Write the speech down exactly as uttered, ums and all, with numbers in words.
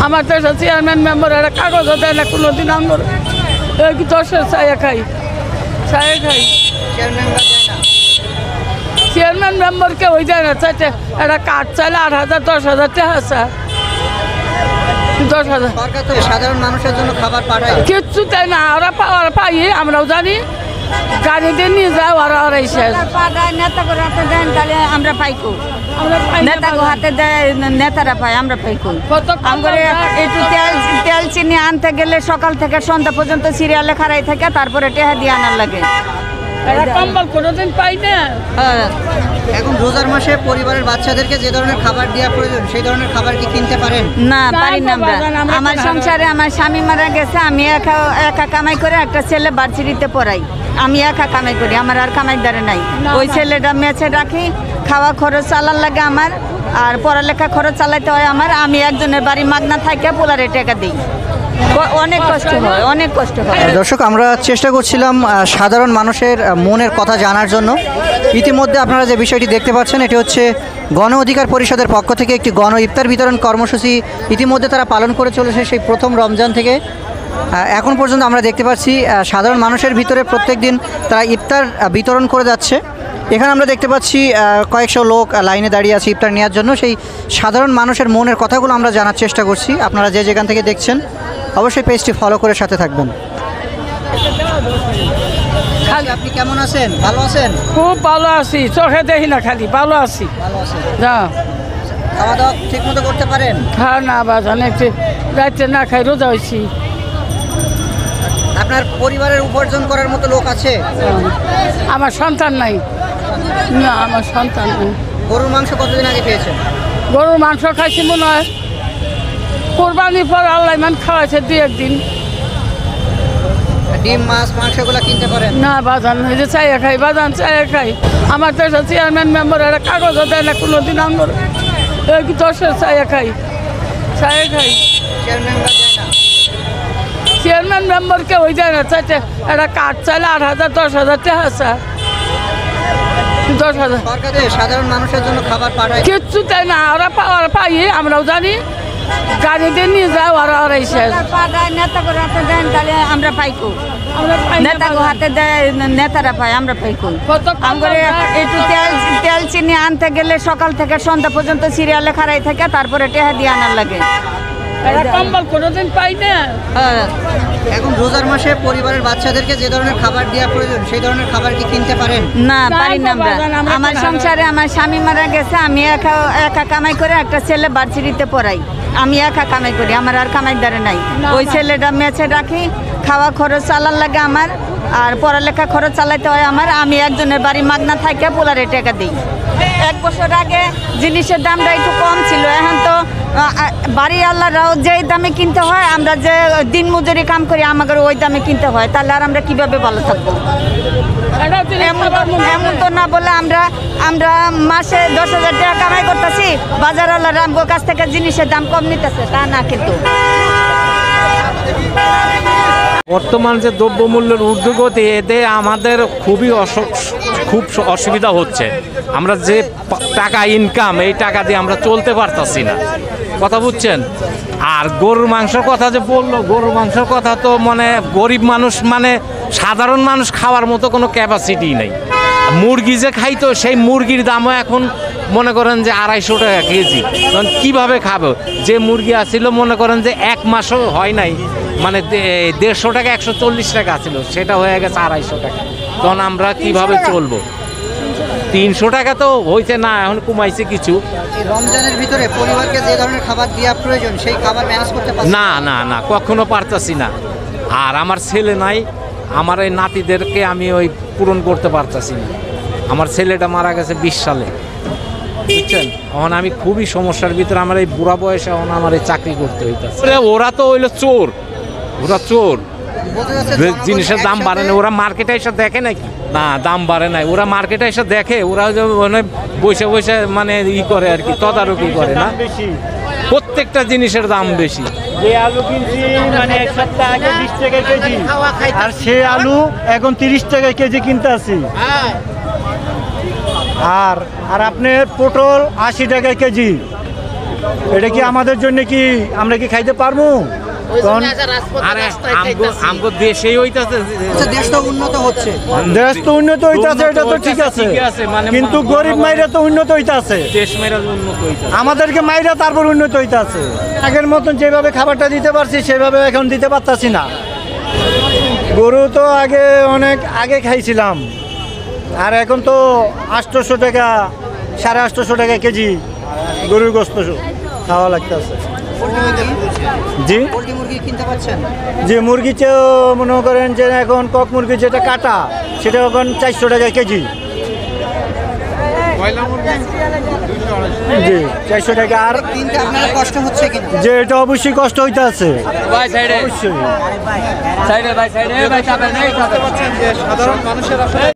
আমার দেশের chairman member একটা কাগজও দেয় না কোনোদিন আমার দশের চাইয়া খাই চাইয়া খাই চেয়ারম্যান মেম্বারকে ওই দেয় না চাইতে একটা কার্ড চাইলে আট হাজার দশ হাজার টাকা আছে দশ হাজার সাধারণ মানুষের জন্য খাবার পাঠায় কিচ্ছু তাই না ওরা ওরা পাই আমরাও জানি গাড়িতে নিয়ে যায় ওরা ওরাই শেষ নেতা করে হাতে দেন তাহলে আমরা পাইকো নেতা হাতে দেয় নেতারা পাই আমরা পাইকো আমরা একটু তেল তেল চিনি আনতে গেলে সকাল থেকে সন্ধ্যা পর্যন্ত সিরিয়ালে খাড়াই থাকে তারপরে টেহা দিয়ে আনার লাগে কম্বল কোনোদিন পাই না। এখন রোজার মাসে পরিবারের বাচ্চাদেরকে যে ধরনের খাবার দেওয়া প্রয়োজন সেই ধরনের খাবার কি কিনতে পারেন না? পারি না আমরা। আমার সংসারে আমার স্বামী মারা গেছে, আমি একা একা কামাই করে একটা ছেলে ভার্সিটিতে পড়াই, আমি একা কামাই করি, আমার আর কামাইদারে নাই। ওই ছেলেটা মেছে রাখি, খাওয়া খরচ চালার লাগে আমার, আর পড়ালেখা খরচ চালাইতে হয় আমার। আমি একজনের বাড়ি মাগনা থাকে পোলারে টাকা দিই, অনেক কষ্ট হয়, অনেক কষ্ট হয়। দর্শক, আমরা চেষ্টা করছিলাম সাধারণ মানুষের মনের কথা জানার জন্য। ইতিমধ্যে আপনারা যে বিষয়টি দেখতে পাচ্ছেন, এটি হচ্ছে গণ অধিকার পরিষদের পক্ষ থেকে একটি গণ ইফতার বিতরণ কর্মসূচি ইতিমধ্যে তারা পালন করে চলেছে সেই প্রথম রমজান থেকে এখন পর্যন্ত। আমরা দেখতে পাচ্ছি সাধারণ মানুষের ভিতরে প্রত্যেক দিন তারা ইফতার বিতরণ করে যাচ্ছে। এখানে আমরা দেখতে পাচ্ছি কয়েকশো লোক লাইনে দাঁড়িয়ে আছে ইফতার নেওয়ার জন্য। সেই সাধারণ মানুষের মনের কথাগুলো আমরা জানার চেষ্টা করছি। আপনারা যে যেখান থেকে দেখছেন অবশ্যই পেজটি ফলো করে সাথে থাকবেন। আপনি কেমন আছেন? ভালো আছেন? খুব ভালো আছি, চোখে দেখি না খালি ভালো আছি। যা খাওয়া দাওয়া ঠিক মতো করতে পারেন? খাওয়া না বাজান, একটু রাত্রে না খাই রোজা হয়েছি। আপনার পরিবারের উপার্জন করার মতো লোক আছে? আমার সন্তান নাই, না আমার সন্তান নেই। গরুর মাংস কতদিন আগে পেয়েছেন? গরুর মাংস খাইছি মনে হয় কোরবানির পর, আল্লাহ মান খাওয়াইছে দুই একদিন। ডিম মাছ মাংসগুলো কিনতে পারেন না বাজান, এই যে চাইয়া খাই বাজান, চাইয়া খাই। আমার দেশের চেয়ারম্যান মেম্বার একটা কাগজও দেয় না কোনোদিন আমার দশের চাইয়া খাই চাইয়া খাই চেয়ারম্যান মেম্বারকে ওই দেয় না চাইতে একটা কার্ড চাইলে আট হাজার দশ হাজার টাকা আছে দশ হাজার সাধারণ মানুষের জন্য খাবার পাঠায় কিচ্ছু তাই না ওরা ওরা পাই আমরাও জানি গাড়িতে নিয়ে যায় ওরা ওরাই শেষ নেতা করে হাতে দেন তাহলে আমরা পাইকো নেতা হাতে দেয় নেতারা পাই আমরা পাইকো আমরা একটু তেল তেল চিনি আনতে গেলে সকাল থেকে সন্ধ্যা পর্যন্ত সিরিয়ালে খাড়াই থাকে তারপরে টেহা দিয়ে আনার লাগে কম্বল কোনোদিন পাই না। এখন রোজার মাসে পরিবারের বাচ্চাদেরকে যে ধরনের খাবার দেওয়া প্রয়োজন সেই ধরনের খাবার কি কিনতে পারেন না? পারি না আমরা। আমার সংসারে আমার স্বামী মারা গেছে, আমি একা একা কামাই করে একটা ছেলে ভার্সিটিতে পড়াই, আমি একা কামাই করি, আমার আর কামাইদারে নাই। ওই ছেলেটা মেছে রাখি, খাওয়া খরচ চালার লাগে আমার, আর পড়ালেখা খরচ চালাইতে হয় আমার। আমি একজনের বাড়ি মাগনা থাকে পোলারে টাকা দিই। এক বছর আগে জিনিসের দামটা একটু কম ছিল, এখন তো বাড়ি আল্লাহরাও যেই দামে কিনতে হয়, আমরা যে দিন মজুরি কাম করি আমাদের ওই দামে কিনতে হয়, তাহলে আর আমরা কিভাবে ভালো থাকবো? এমন তো না বলে আমরা আমরা মাসে দশ হাজার টাকা কামাই করতেছি, বাজার আল্লাহর আমগো কাছ থেকে জিনিসের দাম কম নিতেছে, তা না। কিন্তু বর্তমান যে দ্রব্যমূল্যের ঊর্ধ্বগতি, এতে আমাদের খুবই খুব অসুবিধা হচ্ছে। আমরা যে টাকা ইনকাম, এই টাকা দিয়ে আমরা চলতে পারতাছি না, কথা বুঝছেন? আর গরুর মাংসের কথা যে বললো, গরুর মাংসের কথা তো মানে গরিব মানুষ মানে সাধারণ মানুষ খাওয়ার মতো কোনো ক্যাপাসিটি নেই। মুরগি যে খাইতো, সেই মুরগির দামও এখন মনে করেন যে আড়াইশো টাকা কেজি। তখন কীভাবে খাবো? যে মুরগি আসছিল মনে করেন যে এক মাসও হয় নাই, মানে দেড়শো টাকা একশো চল্লিশ টাকা ছিল, সেটা হয়ে গেছে আড়াইশো টাকা। তখন আমরা কিভাবে চলবো? তিনশো টাকা তো হইছে না, এখন কমাইছে কিছু। রমজানের ভিতরে পরিবারকে যে ধরনের খাবার দেওয়া প্রয়োজন সেই খাবার ম্যানেজ করতে পারছি না না না কখনো পারতাছি না। আর আমার ছেলে নাই, আমার এই নাতিদেরকে আমি ওই পূরণ করতে পারতাছি না। আমার ছেলেটা মারা গেছে বিশ সালে, বুঝছেন? এখন আমি খুবই সমস্যার ভিতরে, আমার এই বুড়া বয়সে এখন আমার এই চাকরি করতে হইতেছে। ওরা তো হইলো চোর, ওরা চোর। জিনিসের দাম বাড়ে না, ওরা মার্কেটে এসে দেখে নাকি? না, দাম বাড়ে নাই। ওরা মার্কেটে এসে দেখে, ওরা মানে বসে বসে মানে ই করে আর কি, তদারকি করে না। প্রত্যেকটা জিনিসের দাম বেশি। যে আলু কিনছি মানে এক সপ্তাহ আগে বিশ টাকা কেজি, আর সে আলু এখন তিরিশ টাকা কেজি কিনতে আছি। আর আর আপনার পটল আশি টাকা কেজি, এটা কি আমাদের জন্য কি আমরা কি খাইতে পারবো? কারণ আরে আমগো আমগো দেশেই হইতাছে আচ্ছা, দেশ তো উন্নত হচ্ছে। দেশ তো উন্নত হইতাছে, এটা তো ঠিক আছে, ঠিকই আছে, মানে কিন্তু মা- গরিব মাইরা তো উন্নত হইতাছে, দেশ মেরা উন্নত হইতাছে। আমাদেরকে মাইরা তারপর উন্নত হইতাছে। আগের মতন যেভাবে খাবারটা দিতে পারছি সেভাবে এখন দিতে পারতাছি না। গরু তো আগে অনেক আগে খাইছিলাম, আর এখন তো আটশোশো টাকা সাড়ে আটশোশো টাকা কেজি গরুর গোস্ত খাওয়া লাগতেছে। জি পোলট্রি মুরগি কিনতে পাচ্ছেন? যে মুরগিতেও মনে করেন যে এখন কক মুরগি যেটা কাটা সেটা এখন চারশো টাকা কেজি। জি চারশো টাকা। আর কিনতে আপনারা কষ্ট হচ্ছে কিনা? যে এটা অবশ্যই কষ্ট হইতে আছে অবশ্যই। সাধারণ মানুষের